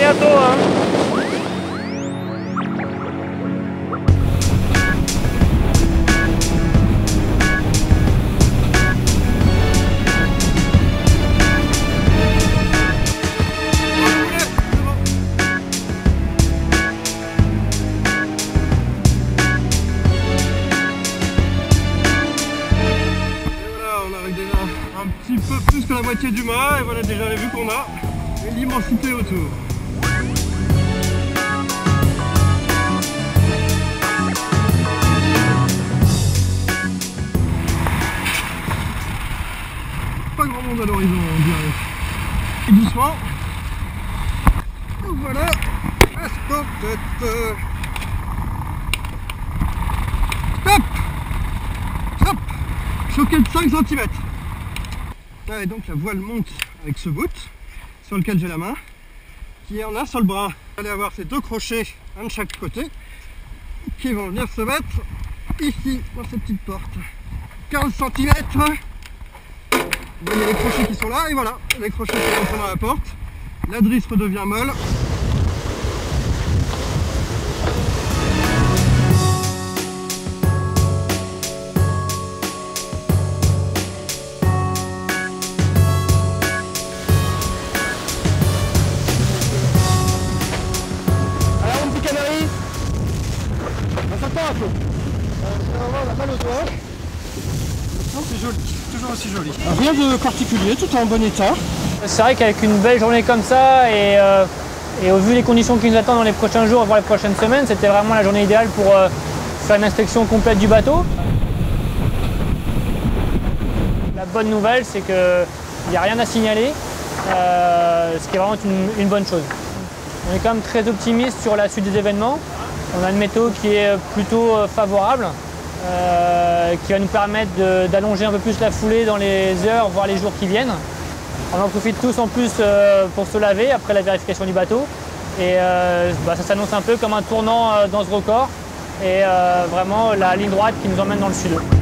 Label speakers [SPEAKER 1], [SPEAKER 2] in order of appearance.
[SPEAKER 1] bientôt. Hein.
[SPEAKER 2] Un petit peu plus que la moitié du mât et voilà déjà les vues qu'on a et l'immensité autour. Pas grand monde à l'horizon on dirait. Et doucement. Voilà. Stop. Stop. Stop. Choqué de 5 cm. Et donc la voile monte avec ce bout sur lequel j'ai la main qui est en un seul bras. Vous allez avoir ces deux crochets, un de chaque côté, qui vont venir se mettre ici dans cette petite porte. 15 cm. Vous voyez les crochets qui sont là et voilà, les crochets qui rentrent dans la porte. La drisse redevient molle. On a mal au doigt. C'est joli, toujours aussi joli. Rien de particulier, tout est en bon état.
[SPEAKER 1] C'est vrai qu'avec une belle journée comme ça et au vu des conditions qui nous attendent dans les prochains jours, voire les prochaines semaines, c'était vraiment la journée idéale pour faire une inspection complète du bateau. La bonne nouvelle, c'est qu'il n'y a rien à signaler, ce qui est vraiment une bonne chose. On est quand même très optimiste sur la suite des événements. On a une météo qui est plutôt favorable, qui va nous permettre d'allonger un peu plus la foulée dans les heures, voire les jours qui viennent. On en profite tous en plus pour se laver après la vérification du bateau. Et ça s'annonce un peu comme un tournant dans ce record et vraiment la ligne droite qui nous emmène dans le sud.